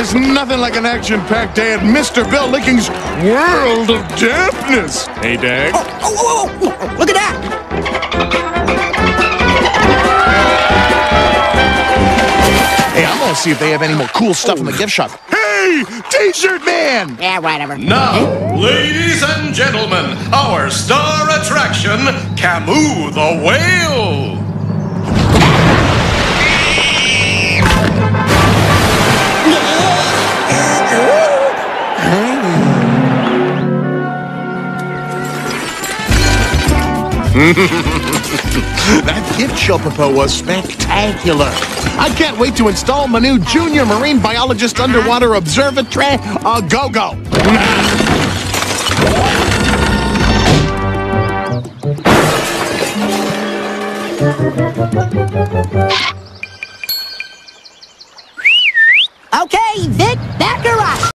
There's nothing like an action-packed day at Mr. Bill Licking's World of Dampness. Hey, Dag. Oh, look at that. Hey, I'm gonna see if they have any more cool stuff in the gift shop. Hey, T-shirt man! Yeah, whatever. Now, ladies and gentlemen, our star attraction, Camus the Whale. That gift show, Papa, was spectacular. I can't wait to install my new Junior Marine Biologist Underwater Observatory. Go-go. Okay, Vic, back her up.